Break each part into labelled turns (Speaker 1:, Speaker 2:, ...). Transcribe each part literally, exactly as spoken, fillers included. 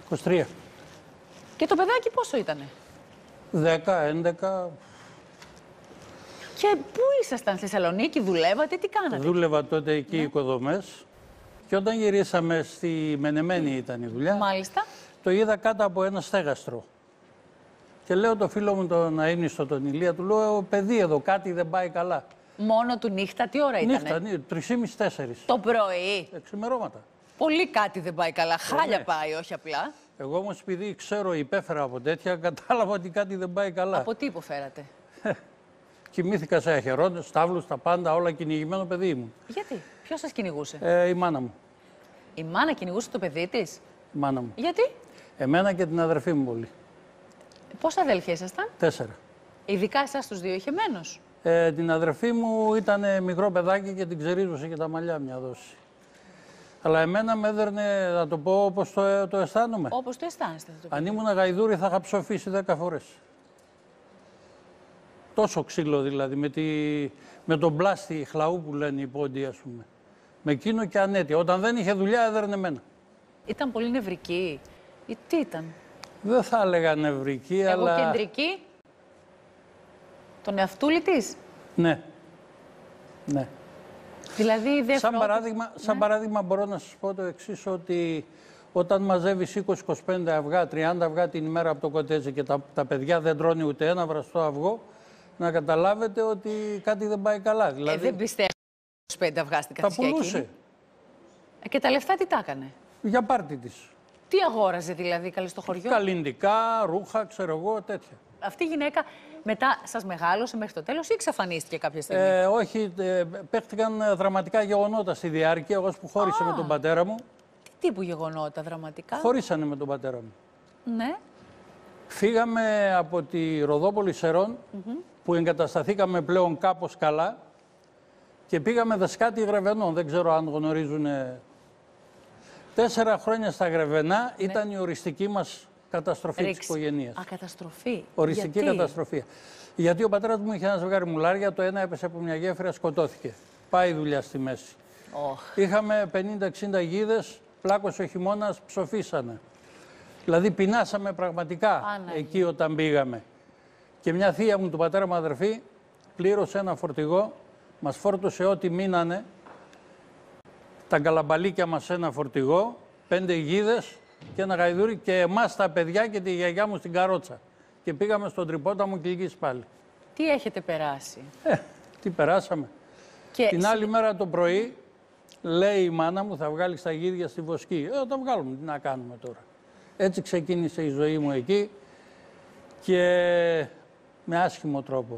Speaker 1: είκοσι τρία.
Speaker 2: Και το παιδάκι πόσο ήτανε?
Speaker 1: δέκα, έντεκα.
Speaker 2: Και πού ήσασταν, στη Θεσσαλονίκη, δουλεύατε, τι κάνατε?
Speaker 1: Δούλευα τότε εκεί, ναι, οικοδομές. Και όταν γυρίσαμε στη Μενεμένη ήταν η δουλειά.
Speaker 2: Μάλιστα.
Speaker 1: Το είδα κάτω από ένα στέγαστρο. Και λέω το φίλο μου τον αείμνηστο, τον Ηλία, του λέω: παιδί εδώ, κάτι δεν πάει καλά.
Speaker 2: Μόνο του νύχτα, τι ώρα ήτανε?
Speaker 1: Νύχτα, ναι, τρεις και μισή τέσσερις.
Speaker 2: Το πρωί.
Speaker 1: Εξημερώματα.
Speaker 2: Πολύ κάτι δεν πάει καλά. Χάλια
Speaker 1: ναι.
Speaker 2: πάει, όχι απλά.
Speaker 1: Εγώ όμως, επειδή ξέρω, υπέφερα από τέτοια, κατάλαβα ότι κάτι δεν πάει καλά.
Speaker 2: Από τι υποφέρατε?
Speaker 1: Κοιμήθηκα σε αχαιρώνες, στάβλους, τα πάντα, όλα κυνηγημένο παιδί μου.
Speaker 2: Γιατί, ποιος σας κυνηγούσε?
Speaker 1: Ε, η μάνα μου.
Speaker 2: Η μάνα κυνηγούσε το παιδί της?
Speaker 1: Η μάνα μου.
Speaker 2: Γιατί?
Speaker 1: Εμένα και την αδερφή μου πολύ.
Speaker 2: Πόσα αδέλφια ήσασταν?
Speaker 1: Τέσσερα.
Speaker 2: Ειδικά εσάς τους δύο, είχε μένος?
Speaker 1: Ε, την αδερφή μου ήταν μικρό παιδάκι και την ξερίζωσε και τα μαλλιά μια δόση. Αλλά εμένα με έδερνε, να το πω όπως το, το αισθάνομαι.
Speaker 2: Όπως το αισθάνεστε. Το
Speaker 1: Αν ήμουν γαϊδούρη θα είχα ψοφήσει δέκα φορές. Τόσο ξύλο δηλαδή, με, τη, με τον πλάστη χλαού που λένε οι πόντοι, ας πούμε. Με εκείνο και ανέτεια. Όταν δεν είχε δουλειά έδερνε εμένα.
Speaker 2: Ήταν πολύ νευρική ή τι ήταν?
Speaker 1: Δεν θα έλεγα νευρική,
Speaker 2: Εγώ
Speaker 1: αλλά...
Speaker 2: κεντρική. Τον εαυτούλη της.
Speaker 1: Ναι. Ναι.
Speaker 2: Δηλαδή δεν
Speaker 1: Σαν,
Speaker 2: φρόντιζε...
Speaker 1: παράδειγμα, σαν
Speaker 2: ναι.
Speaker 1: παράδειγμα μπορώ να σας πω το εξής, ότι όταν μαζεύεις είκοσι με είκοσι πέντε αυγά, τριάντα αυγά την ημέρα από το κοτέζι και τα, τα παιδιά δεν τρώνε ούτε ένα βραστό αυγό, να καταλάβετε ότι κάτι δεν πάει καλά. Δηλαδή,
Speaker 2: Ε, δεν πιστεύω είκοσι πέντε αυγά στην
Speaker 1: τα
Speaker 2: καθησιά
Speaker 1: πουλούσε.
Speaker 2: εκείνη. Ε, και τα λεφτά τι τα έκανε?
Speaker 1: Για πάρτι της.
Speaker 2: Τι αγόραζε δηλαδή, καλή στο χωριό?
Speaker 1: Καλλιντικά, ρούχα, ξέρω εγώ, τέτοια.
Speaker 2: Αυτή η γυναίκα μετά σας μεγάλωσε μέχρι το τέλος ή εξαφανίστηκε κάποια στιγμή?
Speaker 1: Ε, όχι, ε, παίχτηκαν δραματικά γεγονότα στη διάρκεια, εγώ που χώρισε
Speaker 2: Α.
Speaker 1: με τον πατέρα μου.
Speaker 2: Τι τύπου γεγονότα δραματικά?
Speaker 1: Χωρίσανε με τον πατέρα μου.
Speaker 2: Ναι.
Speaker 1: Φύγαμε από τη Ροδόπολη Σερών, mm-hmm. που εγκατασταθήκαμε πλέον κάπως καλά και πήγαμε Δεσκάτη Γρεβενών. Δεν ξέρω αν γνωρίζουν. Τέσσερα χρόνια στα Γρεβενά ναι. ήταν η οριστική μας καταστροφή
Speaker 2: Ρίξ.
Speaker 1: της οικογένειας.
Speaker 2: Α, καταστροφή.
Speaker 1: Οριστική
Speaker 2: Γιατί?
Speaker 1: καταστροφή. Γιατί ο πατέρας μου είχε ένα ζευγάρι μουλάρια, το ένα έπεσε από μια γέφυρα, σκοτώθηκε. Πάει η δουλειά στη μέση.
Speaker 2: Oh.
Speaker 1: Είχαμε πενήντα εξήντα γίδες, πλάκωσε ο χειμώνας, ψοφήσανε. Δηλαδή πεινάσαμε πραγματικά
Speaker 2: Άνα,
Speaker 1: εκεί όταν πήγαμε. Και μια θεία μου, του πατέρα μου αδερφή, πλήρωσε ένα φορτηγό, μας φόρτωσε ό,τι μείνανε, τα καλαμπαλίκια μας ένα φορτηγό, πέντε γίδες και ένα γαϊδούρι και εμάς τα παιδιά και τη γιαγιά μου στην καρότσα. Και πήγαμε στον Τρυπόταμο Κιλκής πάλι.
Speaker 2: Τι έχετε περάσει?
Speaker 1: Ε, τι περάσαμε.
Speaker 2: Και...
Speaker 1: Την άλλη μέρα το πρωί, λέει η μάνα μου, θα βγάλεις τα γίδια στη βοσκή. Ε, θα βγάλουμε, τι να κάνουμε τώρα. Έτσι ξεκίνησε η ζωή μου εκεί και με άσχημο τρόπο.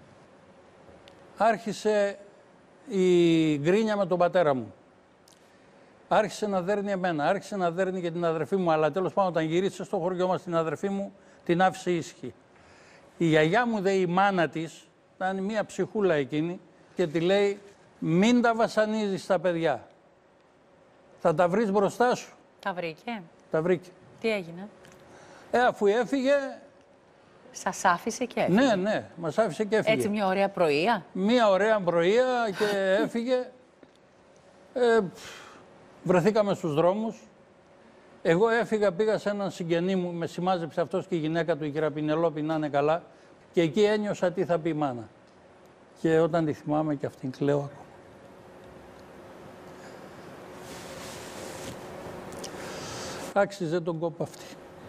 Speaker 1: Άρχισε η γκρίνια με τον πατέρα μου. Άρχισε να δέρνει εμένα, άρχισε να δέρνει και την αδερφή μου, αλλά τέλος πάντων όταν γύρισε στο χωριό μας την αδερφή μου, την άφησε ήσυχη. Η γιαγιά μου, δε η μάνα της, ήταν μια ψυχούλα εκείνη και τη λέει μην τα βασανίζεις τα παιδιά. Θα τα βρεις μπροστά σου.
Speaker 2: Τα βρήκε?
Speaker 1: Τα βρήκε.
Speaker 2: Τι έγινε?
Speaker 1: Ε, αφού έφυγε...
Speaker 2: Σας άφησε και έφυγε?
Speaker 1: Ναι, ναι, μας άφησε και έφυγε.
Speaker 2: Έτσι μια ωραία πρωία?
Speaker 1: Μια ωραία πρωία και έφυγε. Ε, βρεθήκαμε στους δρόμους. Εγώ έφυγα, πήγα σε έναν συγγενή μου, με σημάζεψε αυτός και η γυναίκα του, η κυρία Πινελόπη, να είναι καλά. Και εκεί ένιωσα τι θα πει η μάνα. Και όταν τη θυμάμαι και αυτήν κλαίω ακόμα. Άξιζε τον κόπο αυτή.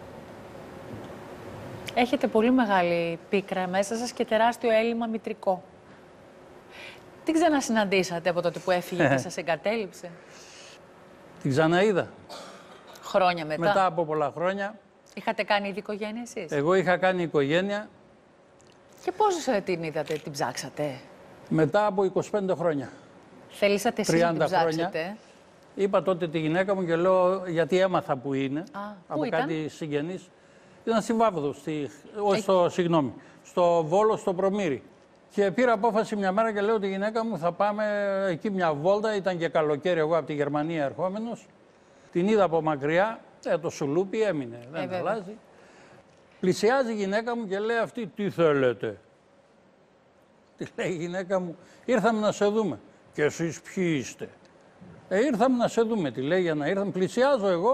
Speaker 2: Έχετε πολύ μεγάλη πίκρα μέσα σας και τεράστιο έλλειμμα μητρικό. Τι ξανασυναντήσατε από τότε που έφυγε και σας εγκατέλειψε?
Speaker 1: Την ξαναείδα.
Speaker 2: Χρόνια μετά.
Speaker 1: Μετά από πολλά χρόνια.
Speaker 2: Είχατε κάνει ήδη οικογένεια εσείς?
Speaker 1: Εγώ είχα κάνει οικογένεια.
Speaker 2: Και πώς την είδατε, την ψάξατε?
Speaker 1: Μετά από είκοσι πέντε χρόνια.
Speaker 2: Θέλησατε εσείς να την ψάξετε?
Speaker 1: Χρόνια. Είπα τότε τη γυναίκα μου και λέω γιατί έμαθα που είναι.
Speaker 2: Α,
Speaker 1: από
Speaker 2: πού ήταν?
Speaker 1: κάτι συγγενής. Ήταν στη Βάβδο, στη... όχι στο, συγγνώμη, στο Βόλο, στο Προμήρι. Και πήρα απόφαση μια μέρα και λέω τη γυναίκα μου θα πάμε εκεί μια βόλτα. Ήταν και καλοκαίρι, εγώ από τη Γερμανία ερχόμενος. Την είδα από μακριά, ε, το σουλούπι έμεινε, δεν
Speaker 2: ε,
Speaker 1: αλλάζει. Πλησιάζει η γυναίκα μου και λέει αυτή τι θέλετε? Τη λέει η γυναίκα μου, ήρθαμε να σε δούμε. Και εσείς ποιοι είστε? Ε, ήρθαμε να σε δούμε, τη λέει, για να ήρθαμε. Πλησιάζω εγώ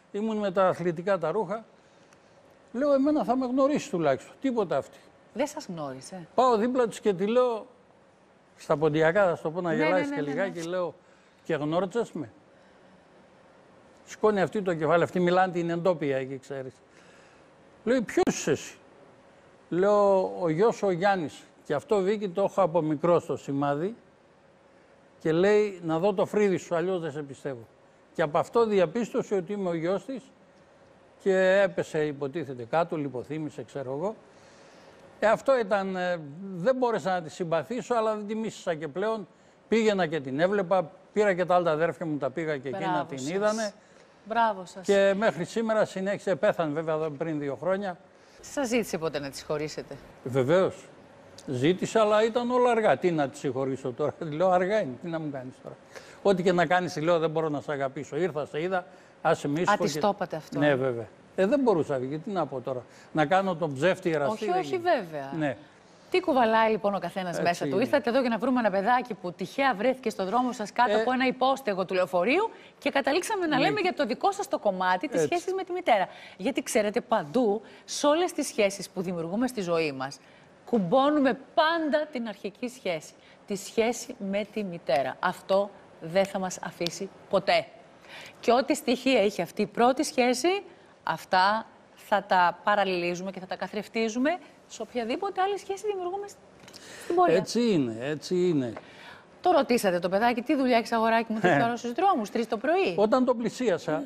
Speaker 1: ήμουν με τα αθλητικά τα ρούχα. Λέω, εμένα θα με γνωρίσει τουλάχιστον. Τίποτα αυτή.
Speaker 2: Δεν σας γνώρισε.
Speaker 1: Πάω δίπλα τους και τη λέω, στα ποντιακά θα στο πω να
Speaker 2: Ναι,
Speaker 1: γελάσει
Speaker 2: ναι,
Speaker 1: και
Speaker 2: ναι, ναι,
Speaker 1: λιγάκι,
Speaker 2: ναι.
Speaker 1: λέω, και γνώριζες με. Σηκώνει αυτή το κεφάλι, αυτή μιλάνε την εντόπια εκεί, ξέρεις. Λέει, ποιος είσαι εσύ? Λέω, ο γιος ο Γιάννης. Και αυτό, Βίκη, το έχω από μικρό στο σημάδι. Και λέει, να δω το φρύδι σου, αλλιώς δεν σε πιστεύω. Και από αυτό διαπίστωσε ότι είμαι ο γιος της και έπεσε, υποτίθεται, κάτω, λιποθύμησε, ξέρω εγώ. Ε, αυτό ήταν, ε, δεν μπόρεσα να τη συμπαθήσω, αλλά δεν τη μίσησα και πλέον. Πήγαινα και την έβλεπα, πήρα και τα άλλα αδέρφια μου, τα πήγα και εκείνα
Speaker 2: Μπράβο
Speaker 1: την
Speaker 2: σας.
Speaker 1: είδανε.
Speaker 2: Μπράβο σας.
Speaker 1: Και μέχρι σήμερα συνέχισε, πέθανε βέβαια εδώ πριν δύο χρόνια.
Speaker 2: Σας ζήτησε ποτέ να τις χωρίσετε?
Speaker 1: Βεβαίως. Ζήτησα, αλλά ήταν όλα αργά. Τι να τη συγχωρήσω τώρα. Λέω, αργά είναι. Τι να μου κάνεις τώρα. Ό,τι και να κάνεις, λέω, δεν μπορώ να σε αγαπήσω. Ήρθα, σε είδα, άσε μη
Speaker 2: Α, της
Speaker 1: και...
Speaker 2: το είπατε αυτό.
Speaker 1: Ναι, βέβαια. Ε, δεν μπορούσα, γιατί να πω τώρα. Να κάνω τον ψεύτη εραστή.
Speaker 2: Όχι,
Speaker 1: δεν
Speaker 2: όχι,
Speaker 1: γίνεται.
Speaker 2: βέβαια.
Speaker 1: Ναι.
Speaker 2: Τι κουβαλάει λοιπόν ο καθένας
Speaker 1: Έτσι
Speaker 2: μέσα του?
Speaker 1: είναι.
Speaker 2: Ήρθατε εδώ για να βρούμε ένα παιδάκι που τυχαία βρέθηκε στον δρόμο σας κάτω
Speaker 1: Ε,
Speaker 2: από ένα υπόστεγο του λεωφορείου και καταλήξαμε να
Speaker 1: ναι.
Speaker 2: λέμε για το δικό σας το κομμάτι της
Speaker 1: Έτσι.
Speaker 2: σχέσης με τη μητέρα. Γιατί ξέρετε, παντού, σε όλες τις σχέσεις που δημιουργούμε στη ζωή μας, κουμπώνουμε πάντα την αρχική σχέση. Τη σχέση με τη μητέρα. Αυτό δεν θα μας αφήσει ποτέ. Και ό,τι στοιχεία είχε αυτή η πρώτη σχέση, αυτά θα τα παραλληλίζουμε και θα τα καθρεφτίζουμε σε οποιαδήποτε άλλη σχέση δημιουργούμε στην πορεία.
Speaker 1: Έτσι είναι, έτσι είναι.
Speaker 2: Το ρωτήσατε το παιδάκι, τι δουλειά έχεις αγοράκι μου, τέτοια ώρα στους δρόμους, τρεις το πρωί?
Speaker 1: Όταν το πλησίασα,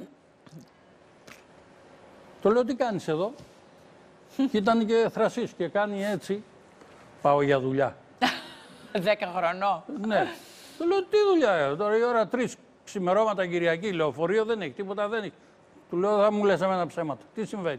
Speaker 1: το λέω, τι κάνεις εδώ? Και ήταν και θρασής και κάνει έτσι. Πάω για δουλειά.
Speaker 2: Δέκα χρονών.
Speaker 1: Ναι. Του λέω, τι δουλειά, ε, τώρα η ώρα τρεις ξημερώματα Κυριακή, λεωφορείο δεν έχει, τίποτα δεν έχει. Του λέω, θα μου λες εμένα ψέματα. Τι συμβαίνει?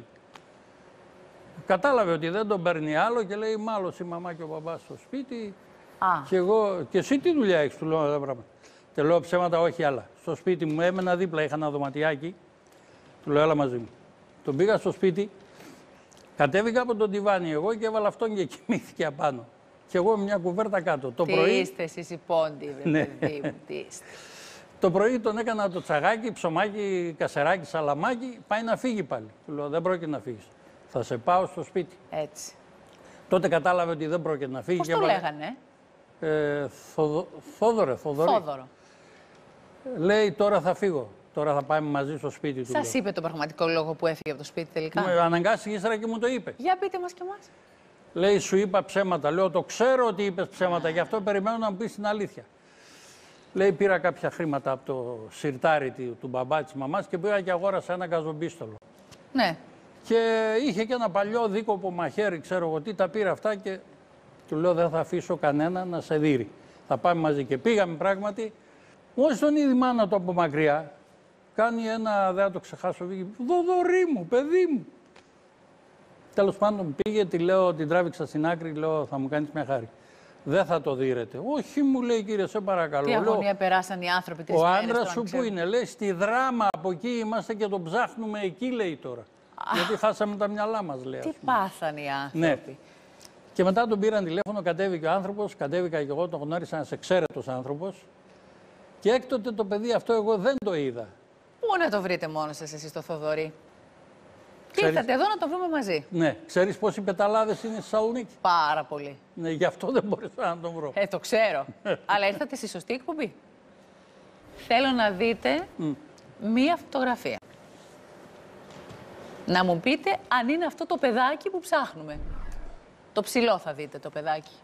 Speaker 1: Κατάλαβε ότι δεν τον παίρνει άλλο και λέει, μάλλον η μαμά και ο μπαμπάς στο σπίτι.
Speaker 2: Α,
Speaker 1: Και εγώ, και εσύ τι δουλειά έχεις, του λέω αυτά πράγματα. Και λέω ψέματα, όχι άλλα. Στο σπίτι μου έμενα δίπλα, είχα ένα δωματιάκι. Του λέω, έλα μαζί μου. Τον πήγα στο σπίτι, κατέβηκα από τον τιβάνι εγώ και έβαλα αυτόν και κοιμήθηκε απάνω. Και εγώ με μια κουβέρτα κάτω. Το
Speaker 2: τι
Speaker 1: πρωί,
Speaker 2: είστε εσείς οι πόντιοι, βρε
Speaker 1: Ναι.
Speaker 2: παιδί μου, τι είστε.
Speaker 1: το πρωί τον έκανα το τσαγάκι, ψωμάκι, κασεράκι, σαλαμάκι, πάει να φύγει πάλι. Του λέω, δεν πρόκειται να φύγεις. Θα σε πάω στο σπίτι.
Speaker 2: Έτσι.
Speaker 1: Τότε κατάλαβε ότι δεν πρόκειται να φύγει.
Speaker 2: Πώς
Speaker 1: και
Speaker 2: το
Speaker 1: έβαλε-
Speaker 2: λέγανε?
Speaker 1: Ε, Θοδο... Θόδωρε, Θοδωρή.
Speaker 2: Θόδωρο.
Speaker 1: Λέει, τώρα θα φύγω. Τώρα θα πάμε μαζί στο σπίτι του.
Speaker 2: Σας είπε τον πραγματικό λόγο που έφυγε από το σπίτι τελικά?
Speaker 1: Με αναγκάστηκε ύστερα και μου το είπε.
Speaker 2: Για πείτε μας και εμάς.
Speaker 1: Λέει, σου είπα ψέματα. Λέω, το ξέρω ότι είπες ψέματα, γι' αυτό περιμένω να μου πεις την αλήθεια. Λέει, πήρα κάποια χρήματα από το σιρτάρι του, του μπαμπά της μαμάς και πήγα και αγόρασα ένα γαζομπίστολο.
Speaker 2: Ναι.
Speaker 1: Και είχε και ένα παλιό δίκοπο μαχαίρι, ξέρω εγώ τι, τα πήρα αυτά και του λέω, δεν θα αφήσω κανένα να σε δείρει. Θα πάμε μαζί. Και πήγαμε πράγματι. Μόλις τον είδε η μάνα του από μακριά, κάνει ένα, δεν θα το ξεχάσω, βγήκε, Δοδωρή μου, παιδί μου. Τέλος πάντων πήγε, τη λέω, την τράβηξα στην άκρη, λέω, θα μου κάνεις μια χάρη. Δεν θα το δείρετε. Όχι, μου λέει, κύριε, σε παρακαλώ.
Speaker 2: Τι
Speaker 1: Λέω,
Speaker 2: αγωνία περάσαν οι άνθρωποι τις
Speaker 1: ο
Speaker 2: μέρες
Speaker 1: άντρας
Speaker 2: τώρα,
Speaker 1: σου που
Speaker 2: ξέρουν.
Speaker 1: είναι, λέει, στη Δράμα, από εκεί είμαστε και τον ψάχνουμε εκεί, λέει τώρα. Γιατί χάσαμε τα μυαλά μας, λέει.
Speaker 2: Τι
Speaker 1: ας πούμε.
Speaker 2: πάθαν οι άνθρωποι.
Speaker 1: Ναι. Και μετά τον πήραν τηλέφωνο, κατέβηκε ο άνθρωπος, κατέβηκα και εγώ, τον γνώρισα ένας εξαίρετος άνθρωπος. Και έκτοτε το παιδί αυτό εγώ δεν το είδα.
Speaker 2: Πού να το βρείτε μόνο σας εσείς το Θοδωρή? Και
Speaker 1: Ξέρεις-
Speaker 2: ήρθατε εδώ να το βρούμε μαζί.
Speaker 1: Ναι, ξέρεις πόσοι πεταλάδες είναι στη Θεσσαλονίκη?
Speaker 2: Πάρα πολύ.
Speaker 1: Ναι, γι' αυτό δεν μπορούσα να τον βρω.
Speaker 2: Ε, το ξέρω. Αλλά ήρθατε στη σωστή εκπομπή. Θέλω να δείτε μία φωτογραφία. Να μου πείτε αν είναι αυτό το παιδάκι που ψάχνουμε. Το ψηλό θα δείτε το παιδάκι.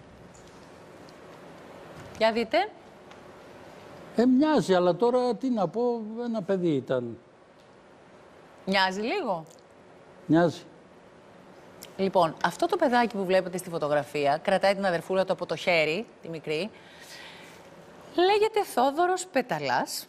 Speaker 2: Για δείτε.
Speaker 1: Ε, μοιάζει, αλλά τώρα τι να πω, ένα παιδί ήταν.
Speaker 2: Μοιάζει λίγο.
Speaker 1: Μοιάζει.
Speaker 2: Λοιπόν, αυτό το παιδάκι που βλέπετε στη φωτογραφία, κρατάει την αδερφούλα του από το χέρι, τη μικρή, λέγεται Θόδωρος Πεταλάς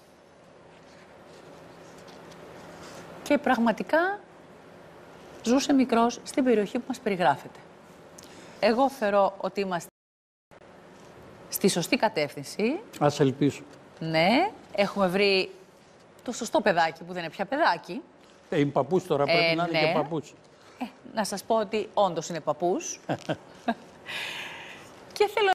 Speaker 2: και πραγματικά ζούσε μικρός στην περιοχή που μας περιγράφεται. Εγώ θεωρώ ότι είμαστε στη σωστή κατεύθυνση.
Speaker 1: Ας ελπίσω.
Speaker 2: Ναι, έχουμε βρει το σωστό παιδάκι που δεν είναι πια παιδάκι.
Speaker 1: Ε, είναι παππούς τώρα, πρέπει
Speaker 2: Ε,
Speaker 1: να είναι
Speaker 2: ναι.
Speaker 1: και παππούς.
Speaker 2: Ε, να σας πω ότι όντως είναι παππούς. Και θέλω